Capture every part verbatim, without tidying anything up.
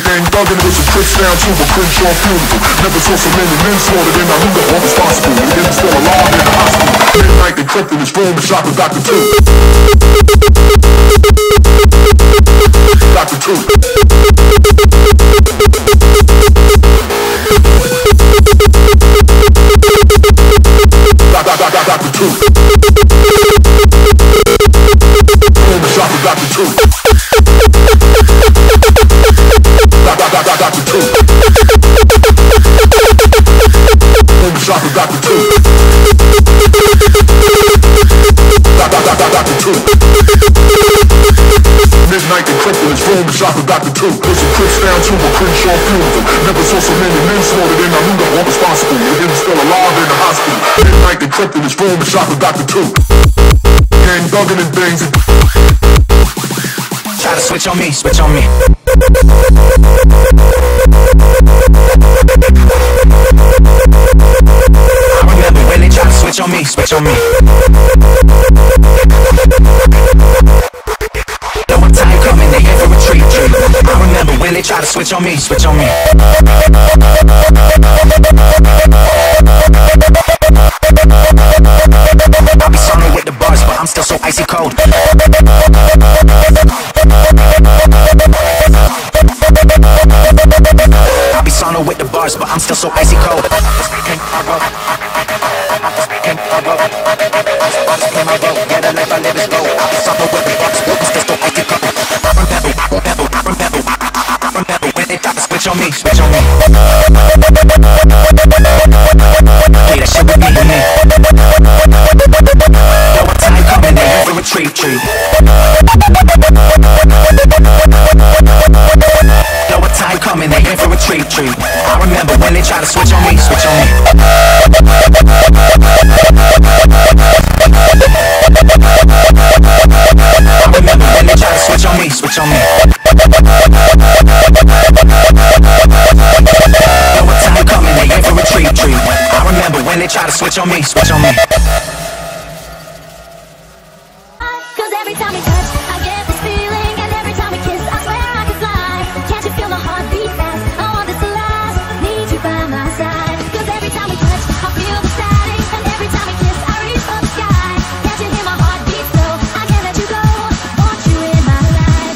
gang thugging with some tricks down to a Crenshaw funeral. Never saw so many men slaughtered and I knew the one responsible. The nigga still alive in the hospital. Midnight encrypted his phone and shot with Doctor Two. Doctor Two. Doctor Two. Phone and shot with Doctor Two. Doctor Two. Phone and shot with Doctor Two. Doctor Two. Midnight encrypted his phone and shot with Doctor Two. Put some Crips down to a Crenshaw funeral. Never saw so many men slaughtered and I knew the one responsible. The nigga still alive in the hospital. Midnight encrypted his phone and shot with Doctor Two. Gang thugging and things. Try to switch on me, switch on me. I remember when they try to switch on me, switch on me. Know what time coming, they here for a treat, treat. I remember when they try to switch on me, switch on me. I'll be sorry with the bars, but I'm still so icy cold. I'll be sorry with the bars, but I'm still so icy cold. Yeah, the life I live is low. I'll be sorry with the bars, but I'm still so icy cold. I remember, I remember, I remember, I remember when they try to switch on me, switch on me. Hey, that shit with me, with me. Know what time coming, they here for a treat, treat. Know what time coming, they here for a treat, treat. I remember when they try to switch on me, switch on me. I remember when they try to switch on me, switch on me. Know what time coming, they here for a treat, treat. I remember when they try to switch on me, switch on me. Cause every time we touch, I get this feeling, and every time we kiss, I swear I can fly. Can't you feel my heart beat fast? I want this to last, need you by my side. Cause every time we touch, I feel the static, and every time we kiss, I reach for the sky. Can't you hear my heart beat so? I can't let you go, want you in my life.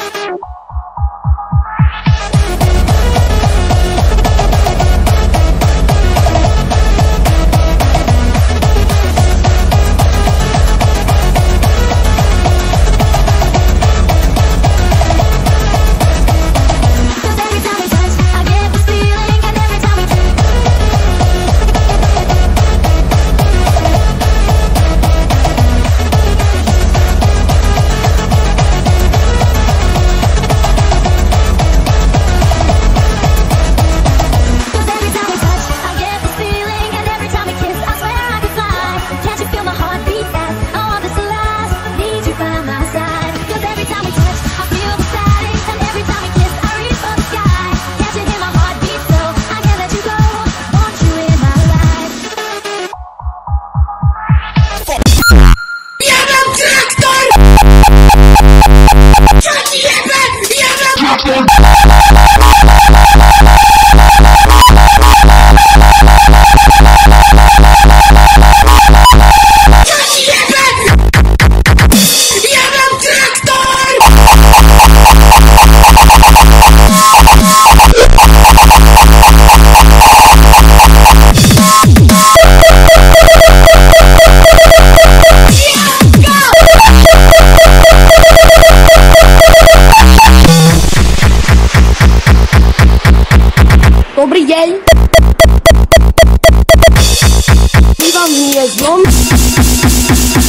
Dobry dzień. Witam mnie znów.